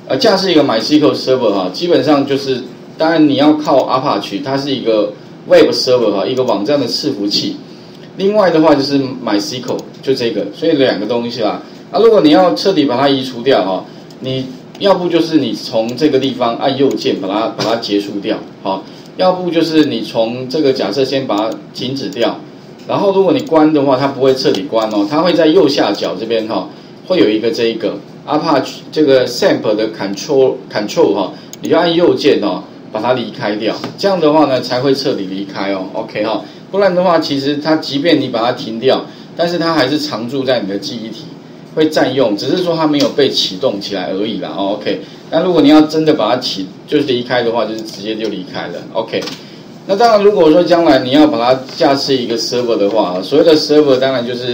架设一个 MySQL server 哈，基本上就是当然你要靠 Apache， 它是一个 Web server 哈，一个网站的伺服器。另外的话就是 MySQL， 就这个，所以两个东西啦。如果你要彻底把它移除掉哈，你要不就是你从这个地方按右键把它结束掉，好，要不就是你从这个假设先把它停止掉，然后如果你关的话，它不会彻底关哦，它会在右下角这边哈，会有一个这一个 Apache 这个 SAMP 的 Control 哈，你要按右键哦，把它离开掉，这样的话呢才会彻底离开哦 ，OK 哈，不然的话其实它即便你把它停掉，但是它还是常驻在你的记忆体。会占用，只是说它没有被启动起来而已啦。OK， 那如果你要真的把它就是离开的话，就是直接就离开了。OK， 那当然，如果说将来你要把它架设一个 server 的话，所谓的 server 当然就是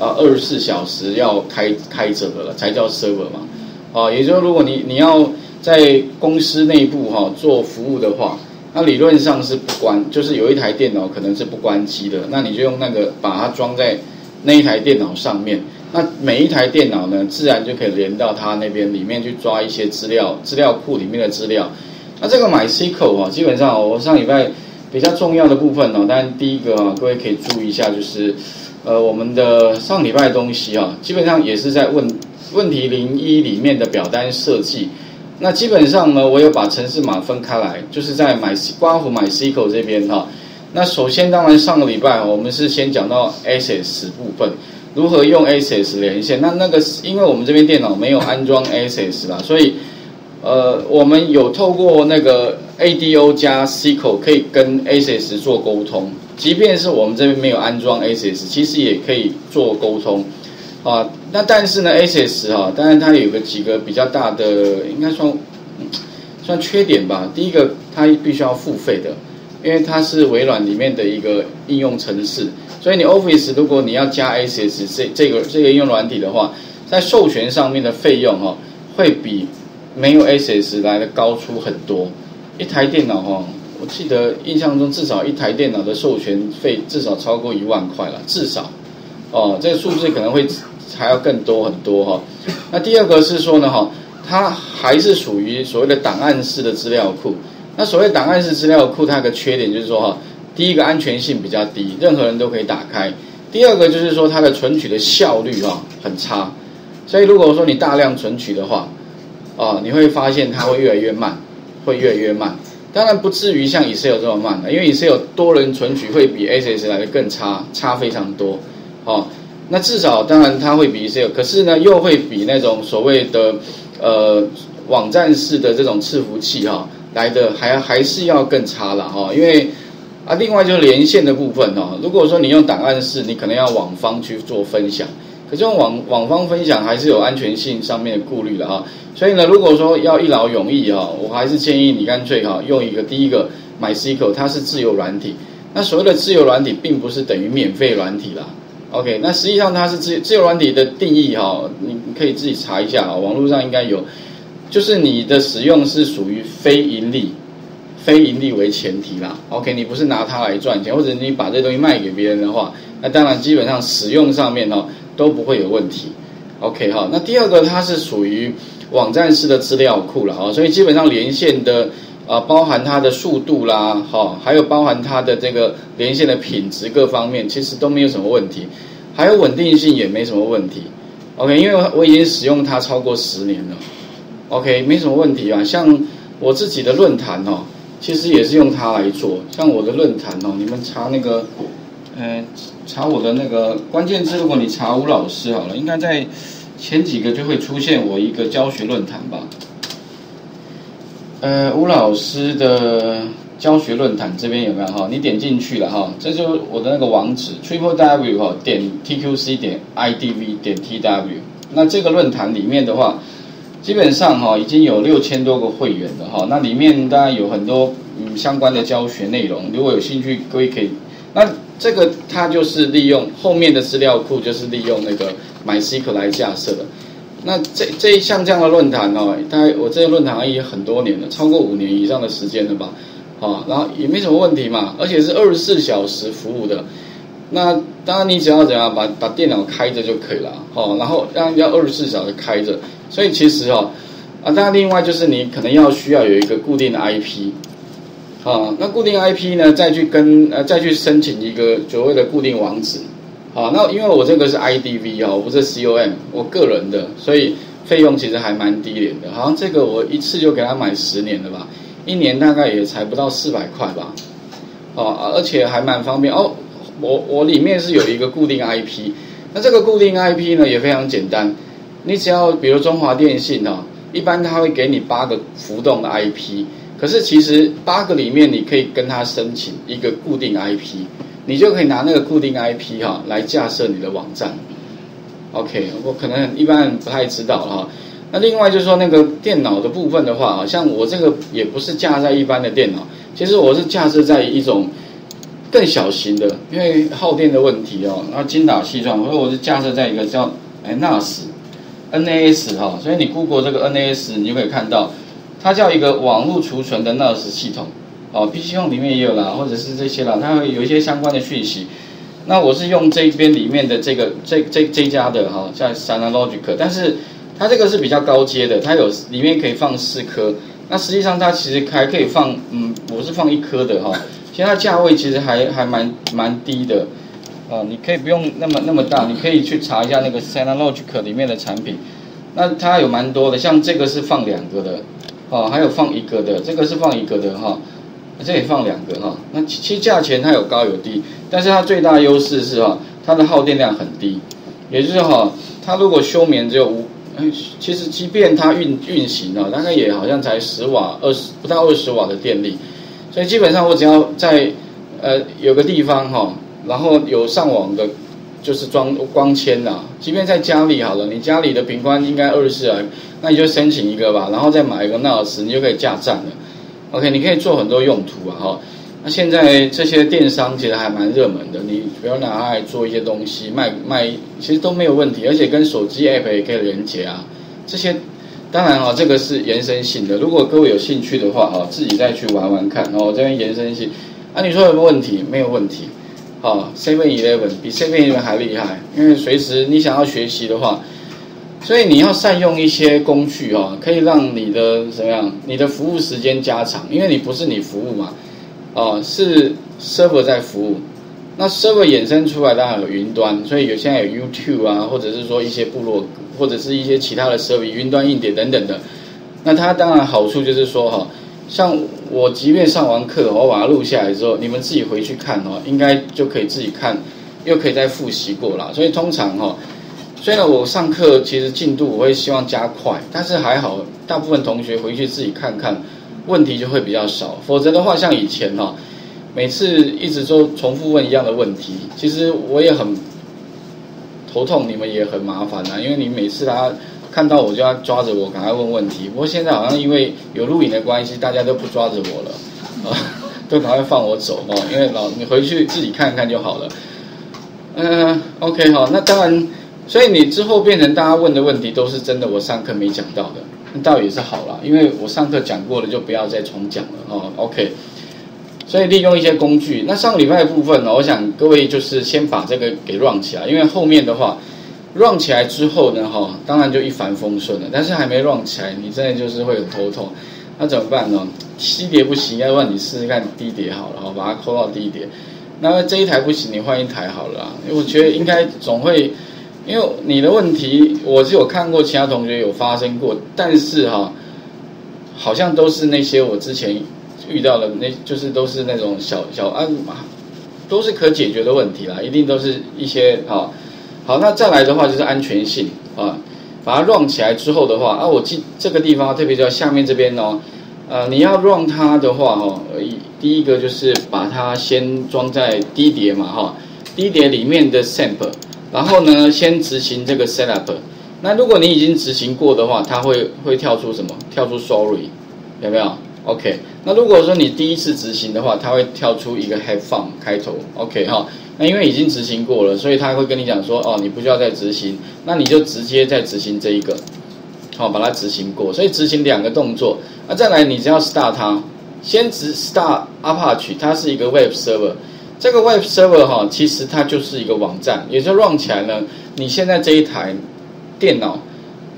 24小时要开着的了，才叫 server 嘛。也就是如果你要在公司内部做服务的话，那理论上是不关，就是有一台电脑可能是不关机的，那你就用那个把它装在那一台电脑上面。那每一台电脑呢，自然就可以连到它那边里面去抓一些资料库里面的资料。那这个 MySQL基本上我上礼拜比较重要的部分当然第一个各位可以注意一下，就是我们的上礼拜的东西基本上也是在问题01里面的表单设计。那基本上呢，我有把程式码分开来，就是在刮胡 MySQL 这边那首先当然上个礼拜我们是先讲到 Access 部分。如何用 Access 连线？那个因为我们这边电脑没有安装 Access 啦，所以我们有透过那个 ADO 加 SQL 可以跟 Access 做沟通，即便是我们这边没有安装 Access， 其实也可以做沟通那但是呢 Access 当然它有几个比较大的，应该算缺点吧。第一个，它必须要付费的，因为它是微软里面的一个应用程式。所以你 Office 如果你要加 Access 这个应用软体的话，在授权上面的费用会比没有 Access 来的高出很多。一台电脑我记得印象中至少一台电脑的授权费至少超过1万块了，至少这个数字可能会还要更多很多那第二个是说呢它还是属于所谓的档案式的资料库。那所谓档案式资料库，它有个缺点就是说第一个安全性比较低，任何人都可以打开。第二个就是说它的存取的效率很差，所以如果说你大量存取的话你会发现它会越来越慢。当然不至于像 Excel 这么慢因为 Excel 多人存取会比 Access 来的更差非常多那至少当然它会比 Excel， 可是呢又会比那种所谓的网站式的这种伺服器来的还是要更差了因为另外就是连线的部分如果说你用档案式，你可能要往方去做分享，可是用往方分享还是有安全性上面的顾虑的所以呢，如果说要一劳永逸我还是建议你干脆用一个第一个 MySQL， 它是自由软体。那所谓的自由软体，并不是等于免费软体啦。OK， 那实际上它是自由软体的定义你可以自己查一下网络上应该有，就是你的使用是属于非盈利为前提啦。OK， 你不是拿它来赚钱，或者你把这东西卖给别人的话，那当然基本上使用上面都不会有问题。OK 那第二个它是属于网站式的资料库啦所以基本上连线的包含它的速度啦还有包含它的这个连线的品质各方面，其实都没有什么问题，还有稳定性也没什么问题。OK， 因为我已经使用它超过10年了。OK， 没什么问题像我自己的论坛其实也是用它来做，像我的论坛你们查那个查我的那个关键字，如果你查吴老师好了，应该在前几个就会出现我一个教学论坛吧。吴老师的教学论坛这边有没有你点进去了这就是我的那个网址 www.tqc.idv.tw。那这个论坛里面的话，基本上已经有6000多个会员了那里面当然有很多相关的教学内容，如果有兴趣各位可以。那这个它就是利用后面的资料库，就是利用那个 MySQL 来架设的。那像这样的论坛大概我这个论坛也很多年了，超过5年以上的时间了吧然后也没什么问题嘛，而且是24小时服务的。那当然你只要怎样把电脑开着就可以了然后要24小时开着。所以其实啊。当然，另外就是你可能需要有一个固定的 IP。那固定 IP 呢，再去申请一个所谓的固定网址，那因为我这个是 IDV 不是 COM， 我个人的，所以费用其实还蛮低廉的，好像这个我一次就给他买10年了吧，一年大概也才不到400块吧，而且还蛮方便我里面是有一个固定 IP， 那这个固定 IP 呢也非常简单，你只要比如中华电信一般他会给你8个浮动的 IP。可是其实8个里面，你可以跟他申请一个固定 IP， 你就可以拿那个固定 IP 来架设你的网站。OK， 我可能一般人不太知道那另外就是说那个电脑的部分的话，像我这个也不是架在一般的电脑，其实我是架设在一种更小型的，因为耗电的问题然后精打细算，所以我是架设在一个叫NAS 所以你 Google 这个 NAS， 你就可以看到。它叫一个网络储存的 NAS 系统，PC Home 里面也有啦，或者是这些啦，它会有一些相关的讯息。那我是用这边里面的这家的叫 Synologic， 但是它这个是比较高阶的，它里面可以放4颗。那实际上它其实还可以放，我是放1颗的其实它价位其实还蛮低的，你可以不用那么大，你可以去查一下那个 Synologic 里面的产品。那它有蛮多的，像这个是放2个的。还有放1个的，这个是放1个的这也放2个那其实价钱它有高有低，但是它最大的优势是它的耗电量很低，也就是它如果休眠只有其实即便它运行大概也好像才10瓦不到20瓦的电力，所以基本上我只要在有个地方然后有上网的。就是装光纤即便在家里好了，你家里的频宽应该24啊，那你就申请一个吧，然后再买一个 NAS， 你就可以架站了。OK， 你可以做很多用途那现在这些电商其实还蛮热门的，你不要拿它来做一些东西卖，其实都没有问题，而且跟手机 App 也可以连接这些当然这个是延伸性的，如果各位有兴趣的话自己再去玩玩看我这边延伸性你说有没有问题？没有问题。7-11比 7-11还厉害，因为随时你想要学习的话，所以你要善用一些工具可以让你的你的服务时间加长，因为你不是你服务嘛，是 server 在服务，那 server 衍生出来当然有云端，所以现在有 YouTube 或者是说一些部落，或者是一些其他的 server 云端硬碟等等的，那它当然好处就是说像我即便上完课我把它录下来之后，你们自己回去看应该就可以自己看，又可以再复习过啦。所以通常虽然我上课其实进度我会希望加快，但是还好大部分同学回去自己看看，问题就会比较少。否则的话像以前每次一直都重复问一样的问题，其实我也很头痛，你们也很麻烦因为你每次看到我就要抓着我赶快问问题，不过现在好像因为有录影的关系，大家都不抓着我了都赶快放我走因为你回去自己看看就好了。OK 那当然，所以你之后变成大家问的问题都是真的我上课没讲到的，那倒也是好啦，因为我上课讲过了就不要再重讲了OK， 所以利用一些工具。那上个礼拜的部分我想各位就是先把这个给 run 起来，因为后面的话run 起来之后呢当然就一帆风顺了，但是还没 run 起来，你真的就是会很头痛。那怎么办呢？低碟不行，要不然你试试看低碟好了把它抠到低碟。那这一台不行，你换一台好了因为我觉得应该总会，因为你的问题我是有看过其他同学有发生过，但是好像都是那些我之前遇到的就是都是那种小都是可解决的问题啦，一定都是一些好，那再来的话就是安全性把它 run 起来之后的话我记这个地方特别叫下面这边你要 run 它的话第一个就是把它先装在低碟嘛低碟里面的 sample， 然后呢先执行这个 setup。那如果你已经执行过的话，它会跳出什么？跳出 sorry， 有没有 ？OK。那如果说你第一次执行的话，它会跳出一个 have fun 开头 ，OK 那因为已经执行过了，所以他会跟你讲说你不需要再执行，那你就直接再执行这一个，把它执行过。所以执行2个动作，再来你只要 start 它，先start Apache， 它是一个 web server。这个 web server 其实它就是一个网站，也就 run 起来呢，你现在这一台电脑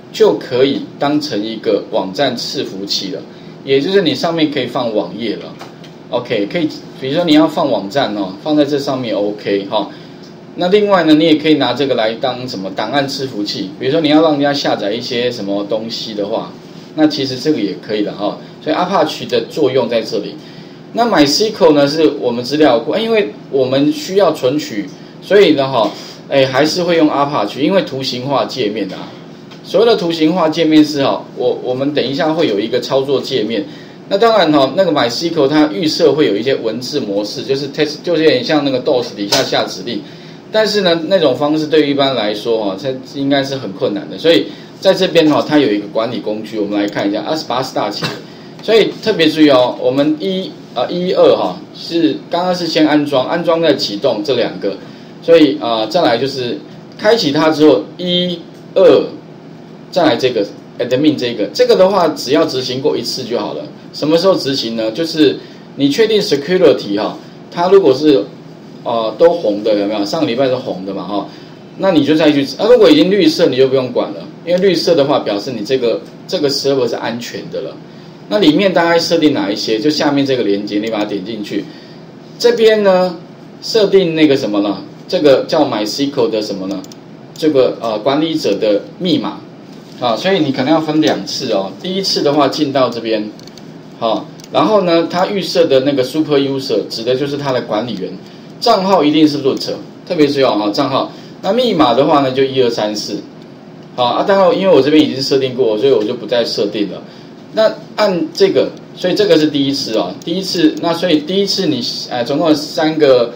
就可以当成一个网站伺服器了，也就是你上面可以放网页了。OK， 可以，比如说你要放网站哦，放在这上面 OK 哈。那另外呢，你也可以拿这个来当什么档案伺服器，比如说你要让人家下载一些什么东西的话，那其实这个也可以的哈。所以 Apache 的作用在这里。那 MySQL 呢是我们资料库，因为我们需要存取，所以呢还是会用 Apache， 因为图形化界面啊。所谓的图形化界面是我们等一下会有一个操作界面。那当然那个 MySQL 它预设会有一些文字模式，就是 text， 就是有点像那个 DOS 底下下指令。但是呢，那种方式对于一般来说它应该是很困难的。所以在这边它有一个管理工具，我们来看一下，把它 start 起来。所以特别注意我们1、2是刚刚是先安装再启动这两个。所以再来就是开启它之后1、2，再来这个 admin 这个的话，只要执行过一次就好了。什么时候执行呢？就是你确定 security 它如果是都红的，有没有？上个礼拜是红的嘛那你就再去如果已经绿色，你就不用管了，因为绿色的话表示你这个 server 是安全的了。那里面大概设定哪一些？就下面这个连接，你把它点进去。这边呢，设定那个什么呢？这个叫 MySQL 的什么呢？这个管理者的密码所以你可能要分2次第一次的话进到这边然后呢，它预设的那个 Super User 指的就是它的管理员，账号一定是 root， 特别是账号。那密码的话呢，就1234。当然因为我这边已经设定过，所以我就不再设定了。那按这个，所以这个是第一次第一次，那所以第一次你总共有三个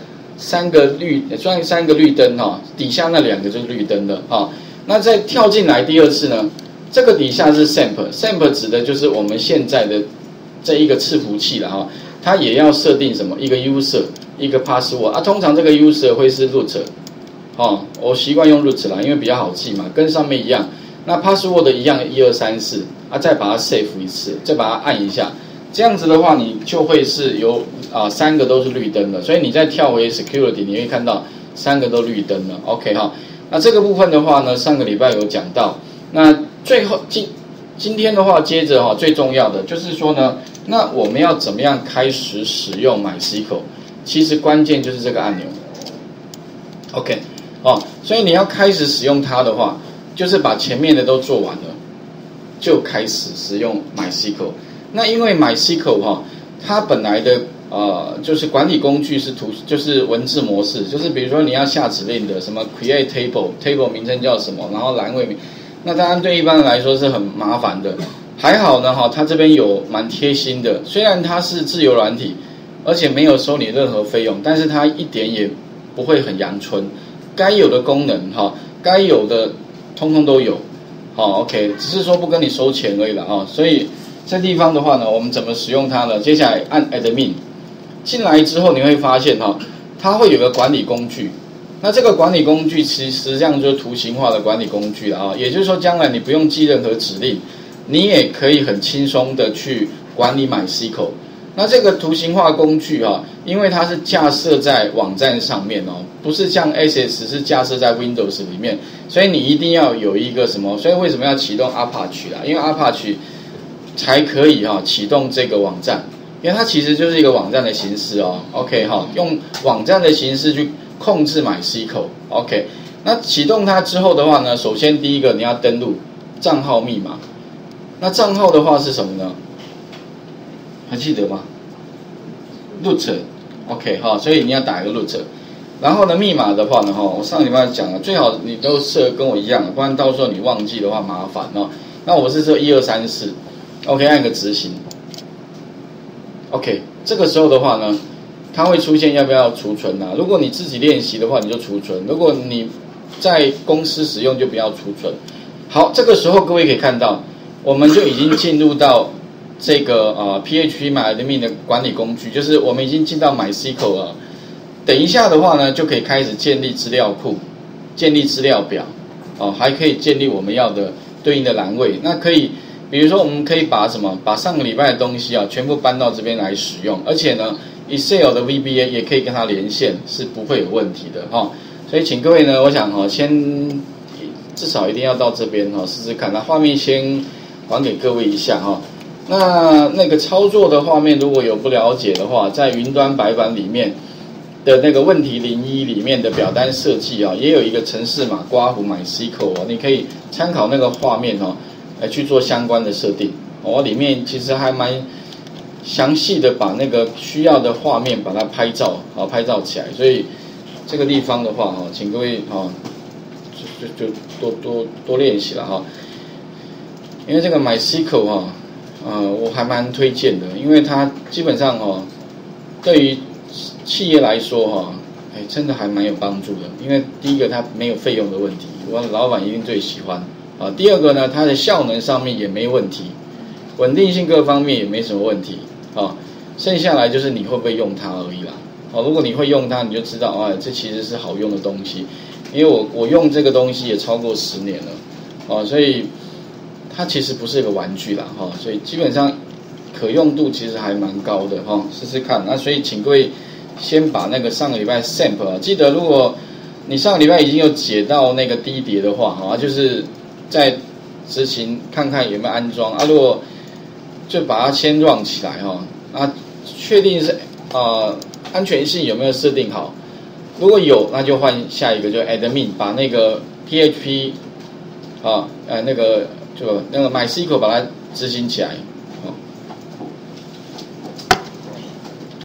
绿灯底下那2个就是绿灯的那再跳进来第二次呢，这个底下是 SAMP 指的就是我们现在的这一个伺服器了它也要设定什么？一个 user， 一个 password 通常这个 user 会是 root 我习惯用 root 啦，因为比较好记嘛，跟上面一样。那 password 一样1234再把它 save 一次，再把它按一下，这样子的话你就会是有3个都是绿灯的，所以你再跳回 security， 你会看到3个都绿灯了。OK 那这个部分的话呢，上个礼拜有讲到。那最后今天的话，接着最重要的就是说呢，那我们要怎么样开始使用 MySQL？ 其实关键就是这个按钮。OK 所以你要开始使用它的话，就是把前面的都做完了，就开始使用 MySQL。那因为 MySQL它本来的就是管理工具就是文字模式，就是比如说你要下指令的，什么 create table 名称叫什么，然后栏位名，那当然对一般人来说是很麻烦的。还好呢它这边有蛮贴心的，虽然它是自由软体，而且没有收你任何费用，但是它一点也不会很阳春，该有的功能该有的通通都有OK， 只是说不跟你收钱而已了所以这地方的话呢，我们怎么使用它呢？接下来按 admin 进来之后，你会发现它会有个管理工具。那这个管理工具实际上就是图形化的管理工具了也就是说，将来你不用记任何指令，你也可以很轻松的去管理 MySQL。那这个图形化工具因为它是架设在网站上面不是像 Access 是架设在 Windows 里面，所以你一定要有一个什么？所以为什么要启动 Apache 因为 Apache 才可以启动这个网站，因为它其实就是一个网站的形式OK 用网站的形式去控制 MySQL OK。那启动它之后的话呢，首先第一个你要登录账号密码。那账号的话是什么呢？还记得吗 ？root OK 所以你要打一个 root。然后呢，密码的话呢我上礼拜讲了，最好你都设跟我一样，不然到时候你忘记的话麻烦那我是设1234。OK， 按个执行。OK， 这个时候的话呢，它会出现要不要储存如果你自己练习的话，你就储存；如果你在公司使用，就不要储存。好，这个时候各位可以看到，我们就已经进入到这个PHP MyAdmin 的管理工具，就是我们已经进到 MySQL 了。等一下的话呢，就可以开始建立资料库、建立资料表还可以建立我们要的对应的栏位。那可以。比如说，我们可以把上个礼拜的东西全部搬到这边来使用，而且呢 ，Excel 的 VBA 也可以跟它连线，是不会有问题的所以，请各位呢，我想先至少一定要到这边哈，试试看。那画面先还给各位一下哈。那个操作的画面如果有不了解的话，在云端白板里面的那个问题01里面的表单设计啊，也有一个程式码刮胡MySQL你可以参考那个画面来去做相关的设定。里面其实还蛮详细的把那个需要的画面把它拍照起来，所以这个地方的话请各位就多练习了哈。因为这个 MySQL我还蛮推荐的，因为它基本上对于企业来说真的还蛮有帮助的。因为第一个它没有费用的问题，我老板一定最喜欢第二个呢，它的效能上面也没问题，稳定性各方面也没什么问题剩下来就是你会不会用它而已啦如果你会用它，你就知道这其实是好用的东西。因为我用这个东西也超过10年了所以它其实不是一个玩具啦所以基本上可用度其实还蛮高的试试看。那所以请各位先把那个上个礼拜 sample 记得，如果你上个礼拜已经有解到那个低碟的话就是在执行看看有没有安装如果就把它先 run 起来确定是安全性有没有设定好。如果有，那就换下一个，就 admin 把那个 PHP那个MySQL 把它执行起来